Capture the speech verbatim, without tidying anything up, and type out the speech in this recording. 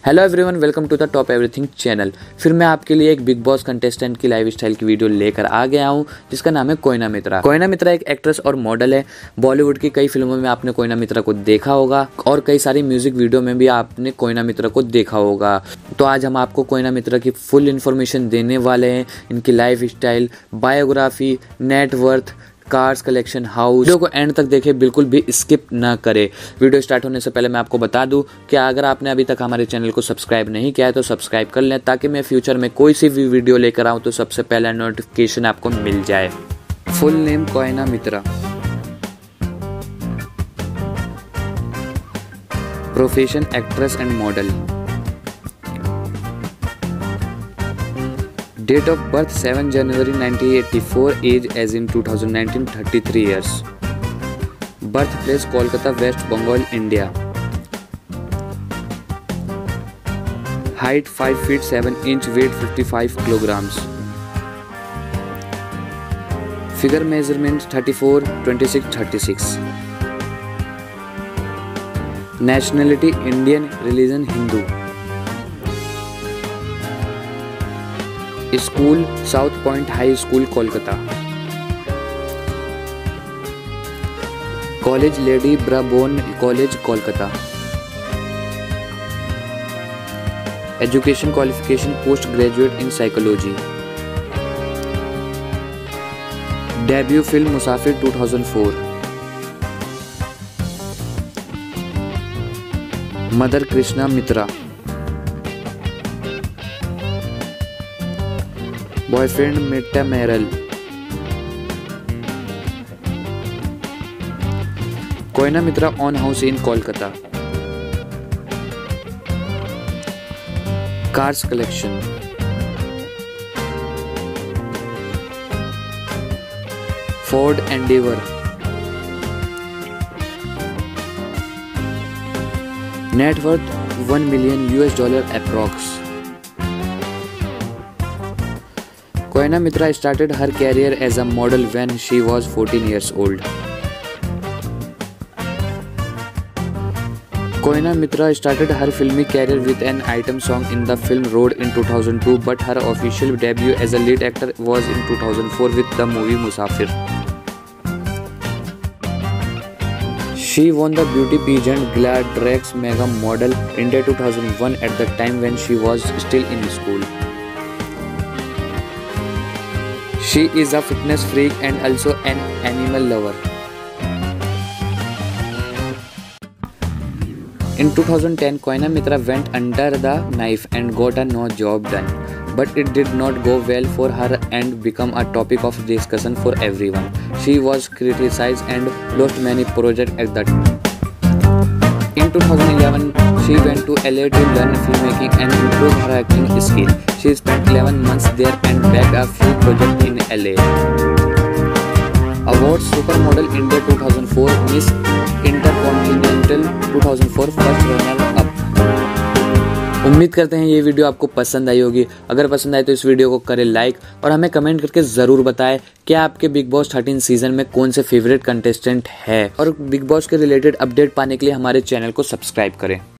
Hello everyone, welcome to the top everything channel. फिर मैं आपके लिए एक बिग बॉस कंटेस्टेंट की लाइफ स्टाइल की वीडियो लेकर आ गया हूं, जिसका नाम है कोयना मित्रा। कोयना मित्रा एक एक्ट्रेस और मॉडल है। बॉलीवुड की कई फिल्मों में आपने कोयना मित्रा को देखा होगा और कई सारी म्यूजिक वीडियो में भी आपने कोयना मित्रा को देखा होगा। तो आज हम आपको कोयना मित्रा की फुल इन्फॉर्मेशन देने वाले हैं, इनकी lifestyle, biography, net worth, cars collection, house. Video को एंड तक देखें, बिल्कुल भी स्किप ना करें। वीडियो स्टार्ट होने से पहले मैं आपको बता दूं कि अगर आपने अभी तक हमारे चैनल को सब्सक्राइब नहीं किया है तो सब्सक्राइब कर लें, ताकि मैं फ्यूचर में कोई सी भी वीडियो लेकर आऊं तो सबसे पहले नोटिफिकेशन आपको मिल जाए। Full name Koyna Mitra. Profession actress and model. Date of birth seven January nineteen eighty-four, age as in two thousand nineteen, thirty-three years. Birthplace Kolkata, West Bengal, India. Height five feet seven inch, weight fifty-five kilograms. Figure measurements thirty-four, twenty-six, thirty-six. Nationality Indian, religion Hindu. School South Point High School Kolkata. College Lady Brabourne College Kolkata. Education qualification post graduate in psychology. Debut film Musafir two thousand four। Mother Krishna Mitra. Boyfriend Mitta Meral. Koyna Mitra own house in Kolkata. Cars collection. Ford Endeavour. Net worth one million U S dollar approx. Koyna Mitra started her career as a model when she was fourteen years old. Koyna Mitra started her filmy career with an item song in the film Road in two thousand two, but her official debut as a lead actor was in two thousand four with the movie Musafir. She won the beauty pageant Gladrax Mega Model India two thousand one at the time when she was still in school. She is a fitness freak and also an animal lover. In two thousand ten, Koyna Mitra went under the knife and got a no job done, but it did not go well for her and became a topic of discussion for everyone. She was criticized and lost many projects at that time. In two thousand eleven, she went to L A to learn filmmaking and improve her acting skill. She spent eleven months there and bagged a few projects in L A. Awards: Supermodel India two thousand four, Miss Intercontinental two thousand four, First Runner Up. उम्मीद करते हैं ये video आपको पसंद आई होगी। अगर पसंद आए तो इस वीडियो को करें लाइक और हमें कमेंट करके ज़रूर बताएं कि आपके बिग बॉस थर्टीन सीजन में कौन से फेवरेट कंटेस्टेंट है, और बिग बॉस के रिलेटेड अपडेट पाने के लिए हमारे चैनल को सब्सक्राइब करें।